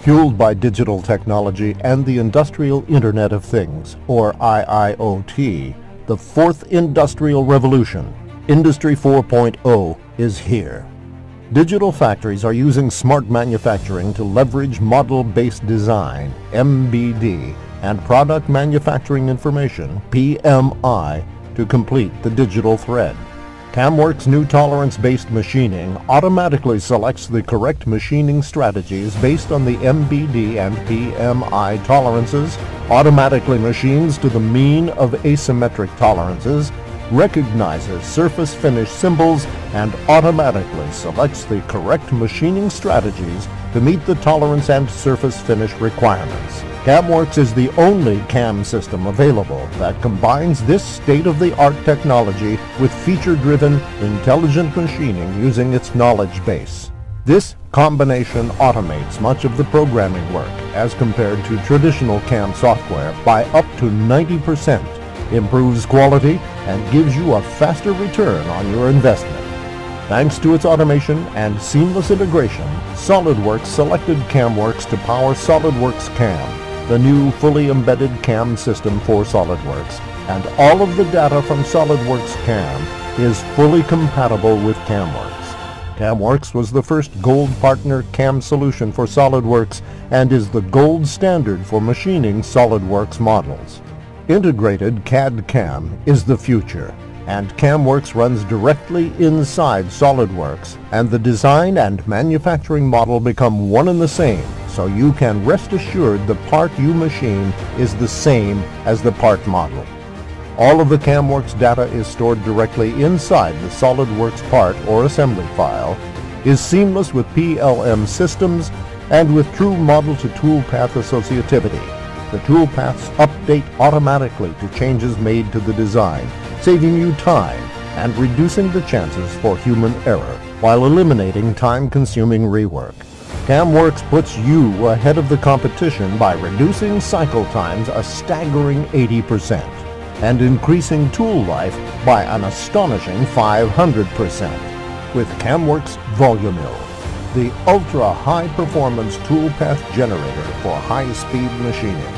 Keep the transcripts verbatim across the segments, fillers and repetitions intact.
Fueled by digital technology and the Industrial Internet of Things, or I I O T, the fourth industrial revolution, Industry four point oh, is here. Digital factories are using smart manufacturing to leverage model-based design, M B D, and product manufacturing information, P M I, to complete the digital thread. CamWorks' new tolerance-based machining automatically selects the correct machining strategies based on the M B D and P M I tolerances, automatically machines to the mean of asymmetric tolerances, recognizes surface finish symbols, and automatically selects the correct machining strategies to meet the tolerance and surface finish requirements. CamWorks is the only C A M system available that combines this state-of-the-art technology with feature-driven, intelligent machining using its knowledge base. This combination automates much of the programming work as compared to traditional C A M software by up to ninety percent, improves quality, and gives you a faster return on your investment. Thanks to its automation and seamless integration, SolidWorks selected CamWorks to power SolidWorks C A M, the new fully embedded C A M system for SolidWorks, and all of the data from SolidWorks C A M is fully compatible with CamWorks. CamWorks was the first gold partner C A M solution for SolidWorks and is the gold standard for machining SolidWorks models. Integrated C A D C A M is the future, and CamWorks runs directly inside SolidWorks, and the design and manufacturing model become one and the same, so you can rest assured the part you machine is the same as the part model. All of the CamWorks data is stored directly inside the SolidWorks part or assembly file, is seamless with P L M systems, and with true model-to-toolpath associativity. The toolpaths update automatically to changes made to the design, saving you time and reducing the chances for human error, while eliminating time-consuming rework. CamWorks puts you ahead of the competition by reducing cycle times a staggering eighty percent and increasing tool life by an astonishing five hundred percent with CamWorks Volumil, the ultra-high-performance toolpath generator for high-speed machining.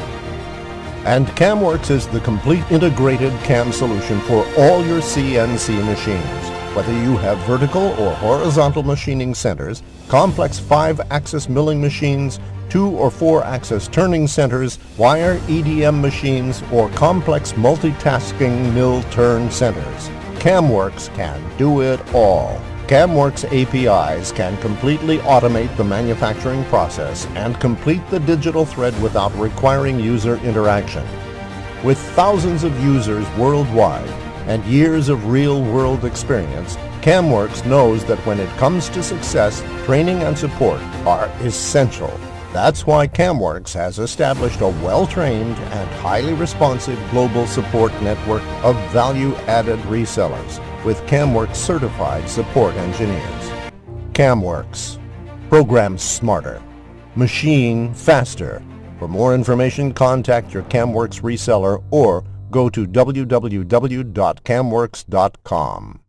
And CamWorks is the complete integrated C A M solution for all your C N C machines. Whether you have vertical or horizontal machining centers, complex five-axis milling machines, two or four-axis turning centers, wire E D M machines, or complex multitasking mill-turn centers, CamWorks can do it all. CamWorks A P Is can completely automate the manufacturing process and complete the digital thread without requiring user interaction. With thousands of users worldwide and years of real-world experience, CamWorks knows that when it comes to success, training and support are essential. That's why CamWorks has established a well-trained and highly responsive global support network of value-added resellers with CamWorks certified support engineers. CamWorks. Program smarter. Machine faster. For more information, contact your CamWorks reseller or go to w w w dot camworks dot com.